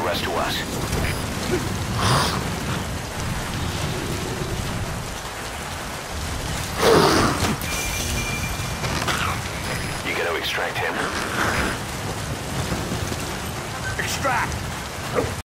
rest to us. You gotta extract him. Extract!